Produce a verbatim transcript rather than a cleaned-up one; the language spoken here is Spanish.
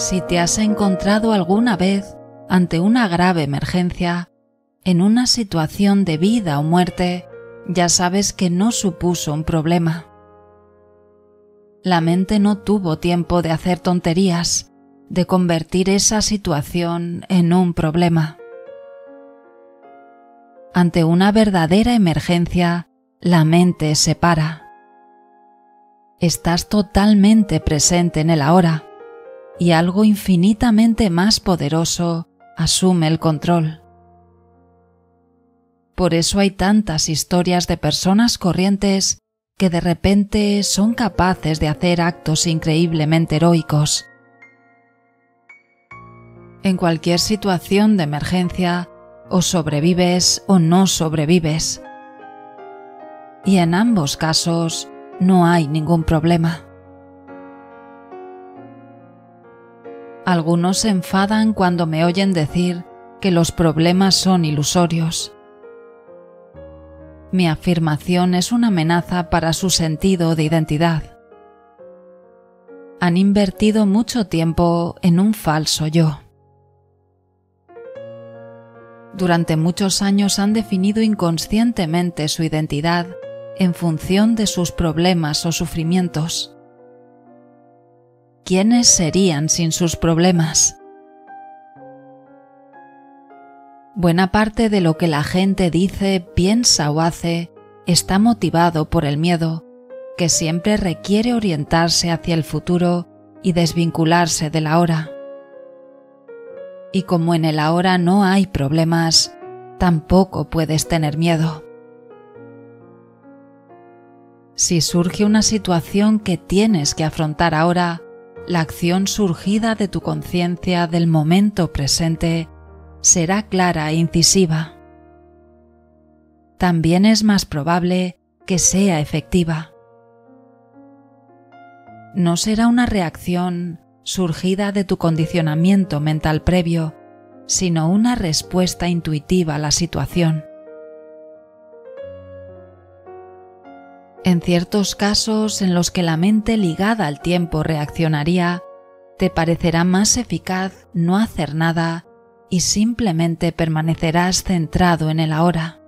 Si te has encontrado alguna vez ante una grave emergencia, en una situación de vida o muerte, ya sabes que no supuso un problema. La mente no tuvo tiempo de hacer tonterías, de convertir esa situación en un problema. Ante una verdadera emergencia, la mente se para. Estás totalmente presente en el ahora, y algo infinitamente más poderoso asume el control. Por eso hay tantas historias de personas corrientes que de repente son capaces de hacer actos increíblemente heroicos. En cualquier situación de emergencia, o sobrevives o no sobrevives. Y en ambos casos no hay ningún problema. Algunos se enfadan cuando me oyen decir que los problemas son ilusorios. Mi afirmación es una amenaza para su sentido de identidad. Han invertido mucho tiempo en un falso yo. Durante muchos años han definido inconscientemente su identidad en función de sus problemas o sufrimientos. ¿Quiénes serían sin sus problemas? Buena parte de lo que la gente dice, piensa o hace está motivado por el miedo, que siempre requiere orientarse hacia el futuro y desvincularse del ahora. Y como en el ahora no hay problemas, tampoco puedes tener miedo. Si surge una situación que tienes que afrontar ahora, la acción surgida de tu conciencia del momento presente será clara e incisiva. También es más probable que sea efectiva. No será una reacción surgida de tu condicionamiento mental previo, sino una respuesta intuitiva a la situación. En ciertos casos en los que la mente ligada al tiempo reaccionaría, te parecerá más eficaz no hacer nada y simplemente permanecerás centrado en el ahora.